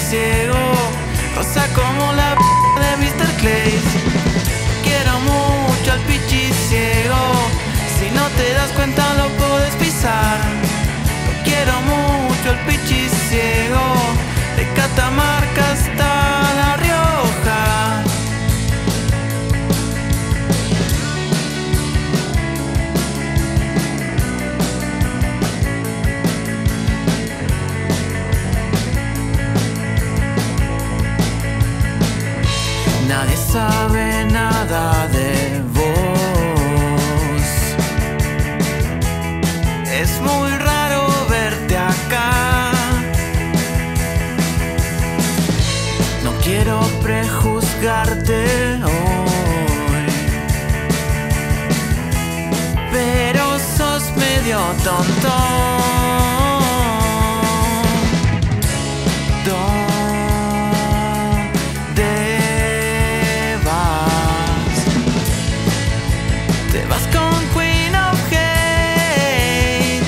ciego, rosa como la de Mr. Clays. Quiero mucho al pichi ciego, si no te das cuenta lo puedes pisar. Quiero mucho al pichi ciego, de Catamarca hasta La Rioja. Nadie sabe nada de vos. Es muy raro verte acá. No quiero prejuzgarte hoy, pero sos medio tonto. Te vas con Queen of Hate.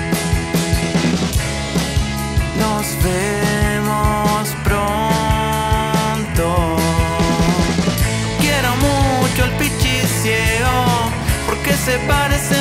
Nos vemos pronto. Quiero mucho al pichi ciego, porque se parece